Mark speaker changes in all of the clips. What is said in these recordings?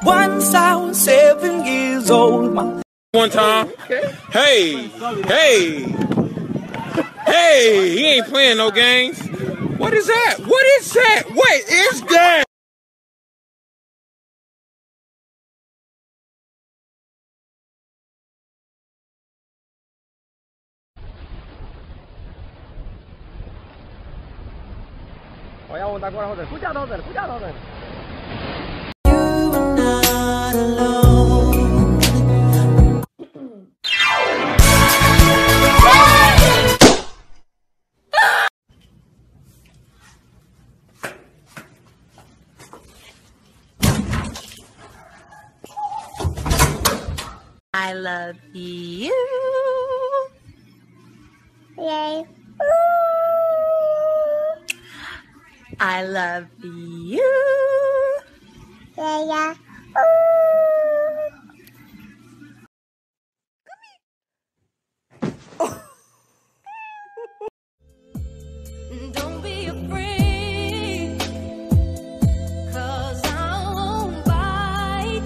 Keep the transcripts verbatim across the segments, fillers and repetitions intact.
Speaker 1: Once I was seven years old. My
Speaker 2: One time. Okay. Hey, hey, hey, he ain't playing no games. What is that? What is that? What is that?
Speaker 3: Olha a onda agora rodando. Cuidado rodando, cuidado rodando.
Speaker 4: I love you.
Speaker 5: Yay.
Speaker 4: I love you.
Speaker 5: Yeah, yeah.
Speaker 6: Don't be afraid, 'cause I won't bite.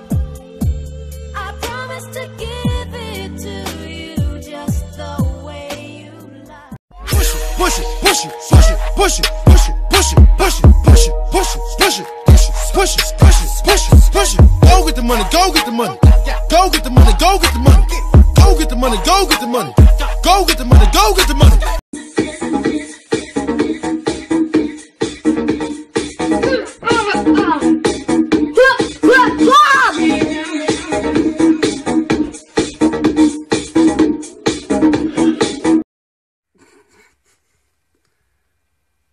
Speaker 6: I promise to give it to you just the way you like.
Speaker 7: Push it, push it, push it, push it, push it, push it, push it, push it, push it, push it, push it, push it, push it, push it, push it, push it. Go get the money, go get the money, go get the money, go get the money, go get the money, go get the money, go get the money, go get the money.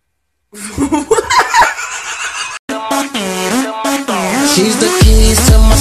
Speaker 1: She's the keys to my